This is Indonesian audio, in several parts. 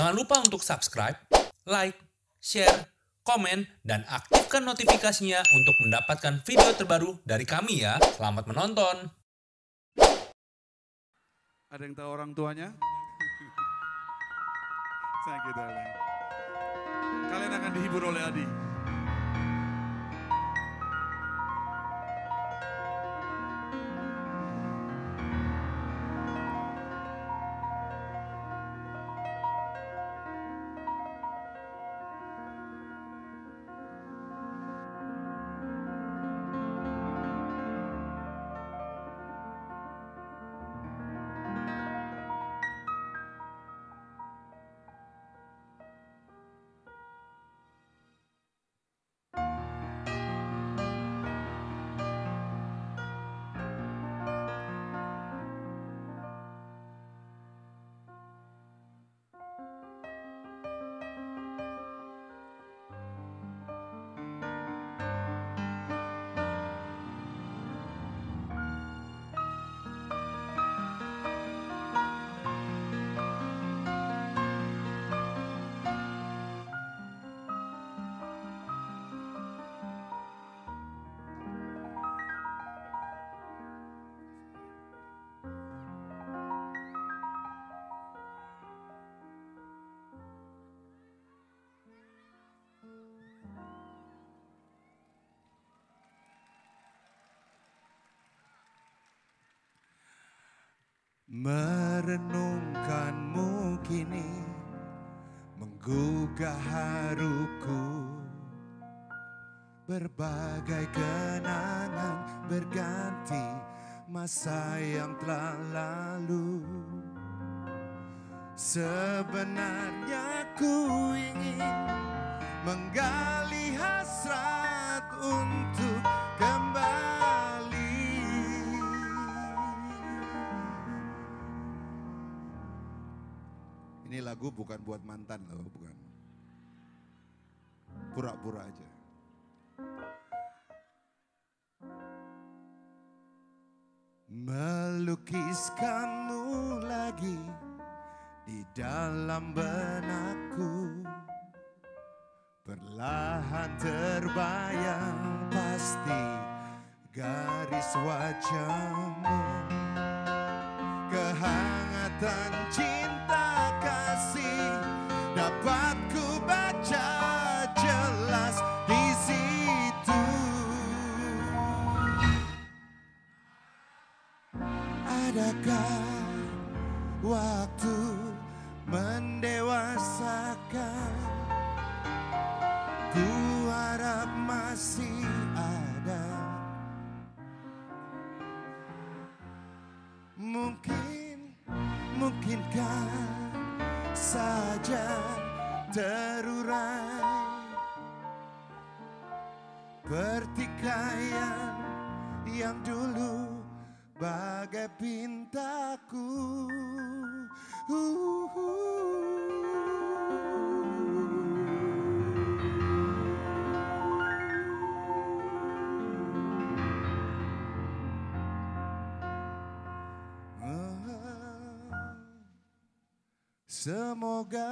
Jangan lupa untuk subscribe, like, share, komen, dan aktifkan notifikasinya untuk mendapatkan video terbaru dari kami ya. Selamat menonton. Ada yang tahu orang tuanya? Thank you, darling. Kalian akan dihibur oleh Adi. Merenungkanmu kini menggugah haruku. Berbagai kenangan berganti masa yang telah lalu. Sebenarnya ku ingin menggali hasrat untuk kembali. Ini lagu bukan buat mantan loh, bukan. Pura-pura aja. Melukiskanmu lagi di dalam benakku. Perlahan terbayang pasti garis wajahmu. Kehangatan cinta kasih dapat ku baca jelas di situ. Adakah waktu mendewasakan? Ku harap masih ada. Mungkinkah saja terurai pertikaian yang dulu bagai pintaku. Semoga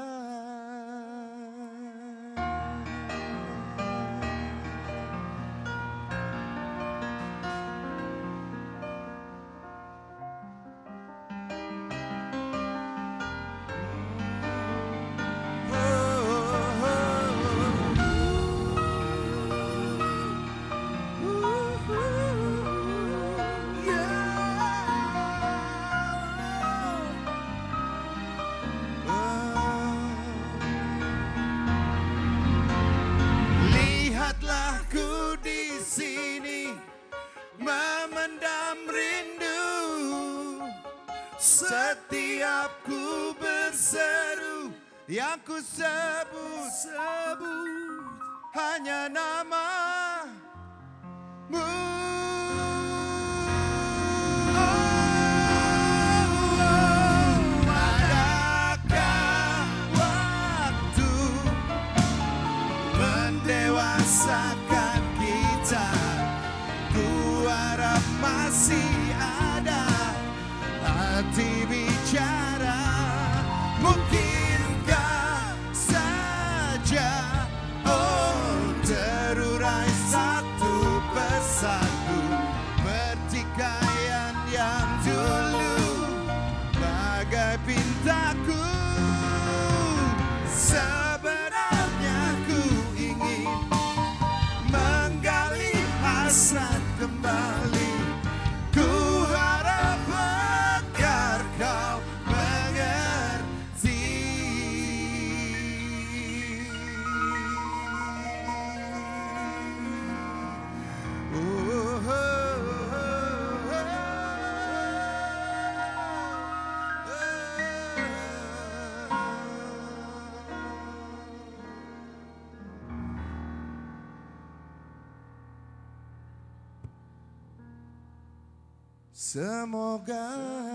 setiap ku berseru, yang ku sebut hanya namamu. Adakah waktu mendewasakan kita? Ku harap masih ada hati bicara. Mungkinkah Semoga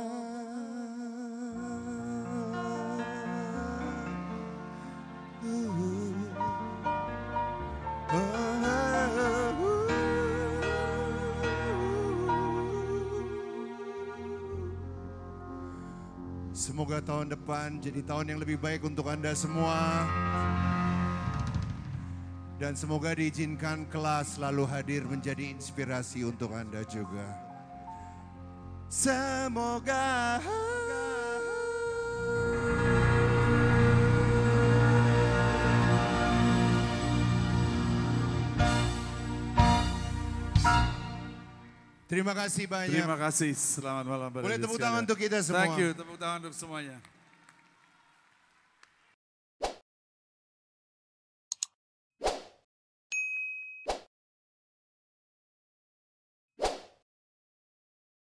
semoga tahun depan jadi tahun yang lebih baik untuk Anda semua. Dan semoga diizinkan kelas selalu hadir menjadi inspirasi untuk Anda juga. Semoga terima kasih banyak. Terima kasih. Selamat malam. Boleh tepuk tangan untuk kita semua. Thank you. Tepuk tangan untuk semuanya.